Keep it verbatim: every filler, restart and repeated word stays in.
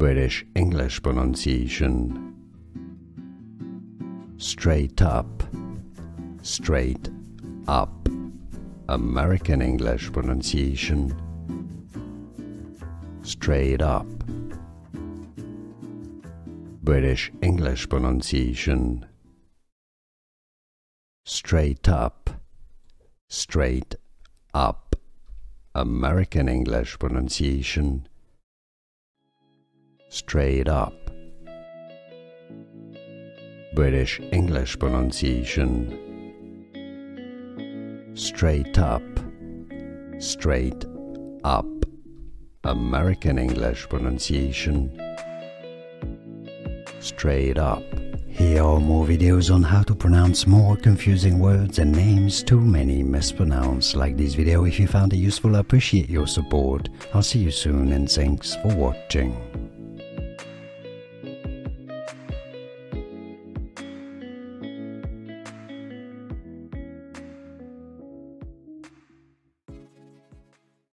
British English pronunciation. Straight up, straight up. American English pronunciation. Straight up. British English pronunciation. Straight up, straight up. American English pronunciation. Straight up. British English pronunciation. Straight up, straight up. American English pronunciation. Straight up. Here are more videos on how to pronounce more confusing words and names too many mispronounced. Like this video if you found it useful. I appreciate your support. I'll see you soon and thanks for watching.